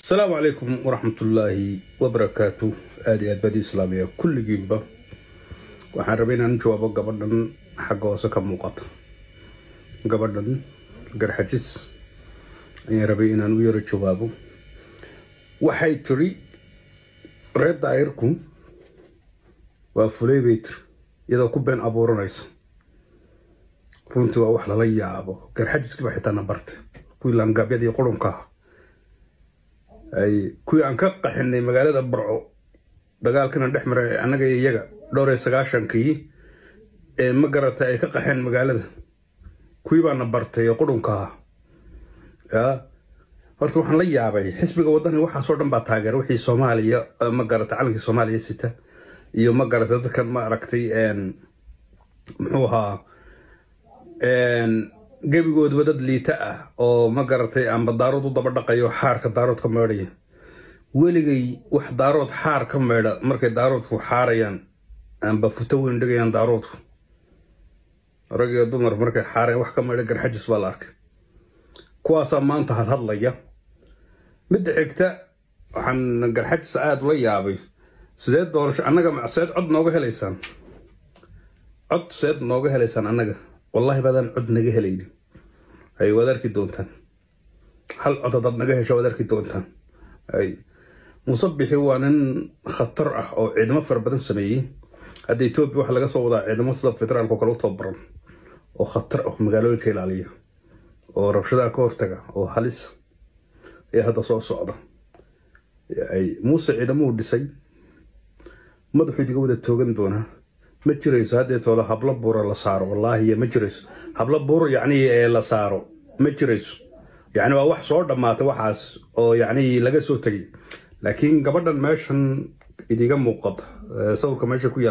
السلام عليكم ورحمة الله وبركاته. آدي أدبادي إسلامية كل جيمبا waxaan rabay inaan jawaabo gabadhan xagga hoose ka muuqata. Gabadhan garxajis ayaan rabay inaan u yaro jawaabo. Waxay tiri reer daayirku waa fulay bay tiri iyadoo ku been abuuranaysa. Runtii waa wax lala yaabo. Garxajiski baa xitaa nabartay kuwii laangabyadii qurunka ay kuwii aan ka qaxinay magaalada Burco dagaalkana dhex maray anaga iyaga dhowr iyo 9kii ma garatay ay ka qaxeen magaalada kuwii baa nabartay qurunka horta waxaan la yaabay xisbiga wadani waxa soo dhan baa taageer wixii Soomaaliya ma garatay calankii Soomaaliya sita iyo ma garatay dadkan ma aragtay muxuu ahaa gabigood wadad liita ah oo ma garatay amba daarood u daba dhaqayo xaarka daarood ka meedhay weligay wax daarood xaar ka meedha markay daaroodku xaarayaan amba futo weyn dhigayaan daaroodku rag iyo dumar markay xaarayaan wax ka meedha garxajis baa la arkay kuwaasa maanta hadlaya mid xigta waxaan garxajis aad la yaabay sideed doorasho annaga macseed cod nooga helaysaan cod seed nooga helaysaan annaga والله بدن عد نجه ليني أي ودارك دونتان هل عدد نجه شو ودارك دونتان أي مصبح هو أن خطر أو عيد مفر بدن سميه هدي توب وحلا جس وضع عيد مصدر فترة الكوكلو طبرا وخطر أو مقالو الكيل عليه ورشدا كورتجا أو حليس هذا صوت صعدة أي موسى عيد مو دسي ما دحي تجود التوجن دونه مجريس هذا تولا حبل بورا لصار والله هي مجريس حبل بور يعني لصارو مجريس يعني واحد صور ما توحس أو يعني لقى صوتي لكن قبضن ماشن إذا كان موقت صور كماشة كويا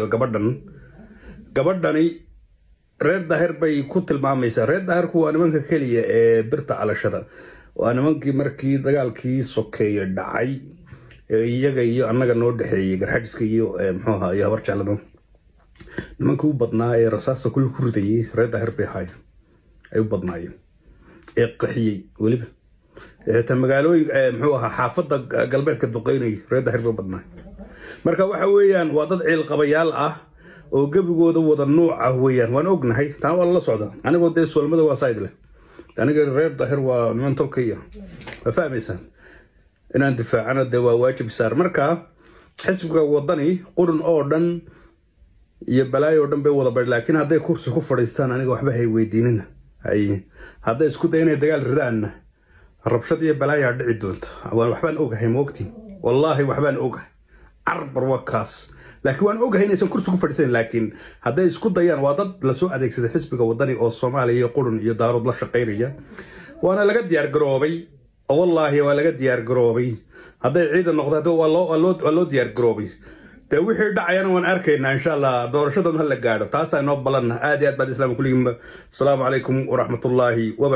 قبضني رد ظهر بي كتل مع ميسا رد ظهر كوا أنا منك كلي برت على شذا وأنا منك مركي دجال كي سكي دعي يجي أنا جنود حي جرحجس كي محوها يا برج على دم nimankuu badnaa ee rasaasta kullu ku ridayay reeda herbay hay ay badnaayeen ee qaxiyay waliba ta magaalooyin muxuu ahaa xaafada galbeedka duqeynay reeda herbay badnaay marka waxa weeyaan waa dad ciil qabayaal ah oo gabigooda wada nooc ah weeyaan waan ognahay taa wala la socda anigoo dees walmada waa sayd leh aniga reeda her waa niman tolkiya ma fahmaysan inaan difaacana de waa waajib saar marka xisbiga wadani qurun oo dhan iyo balaayo dhan bay wada bar laakiin haday kursi ku fadhiistaan aniga waxba hay weydiinina ay haday isku daynay dagaal ridaan rabshad iyo balaayo dhici doonto waan waxbaan ogahay moogti wallahi waxbaan ogahay arbar wakaas laakiin waan ogahay inaysan kursi ku fadhiisan laakiin haday isku dayaan waa dad la soo adeegsaday xisbiga wadani oo Soomaaliya iyo qurun iyo daarood la shaqeynaya waana laga diyaar garoobay wallahi waa laga diyaar garoobay haday ciidan noqdo waa loo diyaar garoobay ده وحيد دعينا ونأركينا إن شاء الله دور شدهم هلا قاعدة تاسع نوب بلنا آدي أدباد الإسلام كلهم السلام عليكم ورحمة الله وبركاته.